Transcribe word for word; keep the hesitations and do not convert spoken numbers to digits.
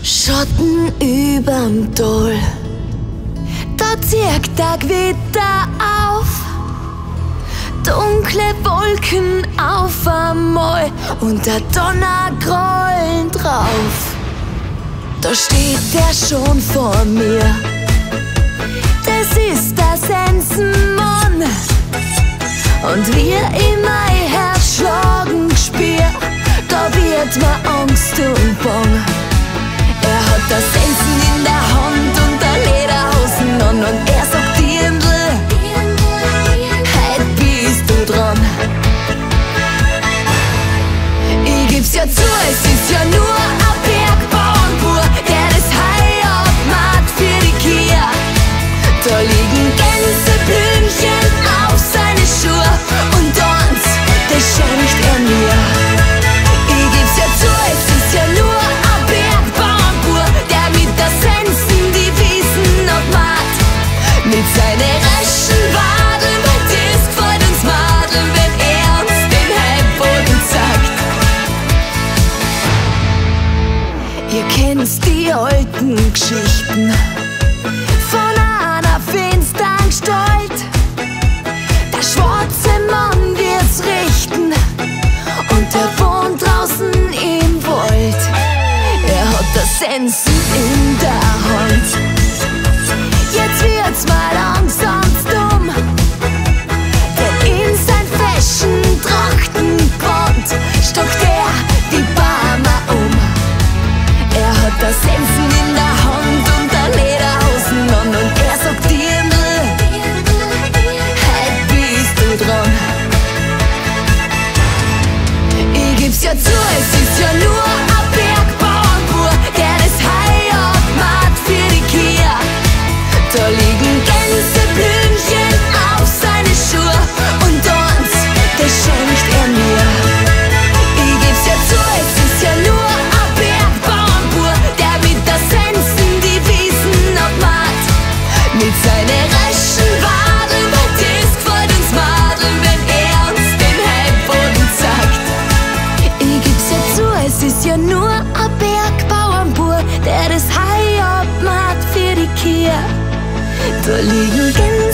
Schatten überm Tal, da zieht der Gewitter auf. Dunkle Wolken auf einmal und der Donner grollen drauf. Da steht er schon vor mir, das ist der Sensenmann. Und wie ich mein Herz schlagen spür, da wird mir Angst und Bang. Er hat das Sensen in der Hand und der Lederhosen an und er sagt Dirndl, heut bist du dran. Ich geb's ja zu, es ist ja nur ein Bergbauernbur, der das Heu abmacht für die Kia. Da liegen Gänseblümchen auf seine Schuhe und eins, das schenkt er mir. Ich geb's ja zu, es ist ja nur ein Bergbauernbur, der mit der Sensen die Wiesen abmacht. Mit seinen raschen Wadeln, das gefällt uns Madeln, wenn er uns den Heimboden sagt. Ihr kennt die alten Geschichten von einer finstern Gestalt. Der schwarze Mann wird's richten und er wohnt draußen im Wald. Er hat das Sensen in der Hand. Jetzt wird's mal langsam dumm, denn in sein fashion Trachtenband stockt er die Barmer um. Er hat das Sensen in der Hand und der Lederhosen an und er sagt Dirndl, heut bist du dran. Ich geb's ja zu, es ist ja nur ein Bergbauernbur, der das Heu abmacht für die Kia. Da liegen Gänseblümchen auf seine Schuhe und eins, das schenkt er mir. Ich geb's ja zu, es ist ja nur ein Bergbauernbur, der mit der Sensen die Wiesen abmacht. Mit seinen raschen Wadeln, das gefällt uns Madeln, wenn er uns den Heimboden sagt. Ich geb's ja zu, es ist ja nur ein Bergbauernbur, der das Heu abmacht für die Kia. Da liegen